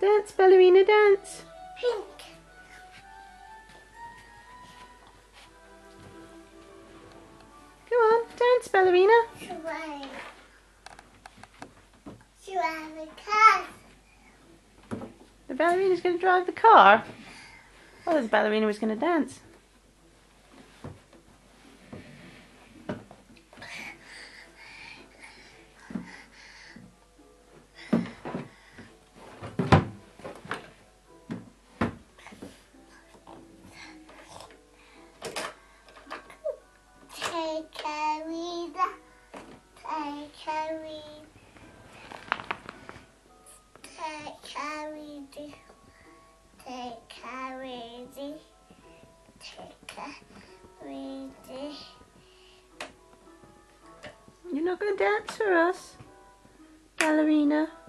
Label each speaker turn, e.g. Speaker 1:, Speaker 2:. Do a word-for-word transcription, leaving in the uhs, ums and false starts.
Speaker 1: Dance, ballerina, dance.
Speaker 2: Pink.
Speaker 1: Come on, dance, ballerina.
Speaker 2: Sway. Sway the car.
Speaker 1: The ballerina's going to drive the car. Oh, the ballerina was going to dance.
Speaker 2: Take a read. Take a read. Take a read. Take a read. Take a read.
Speaker 1: You're not going to dance for us, ballerina.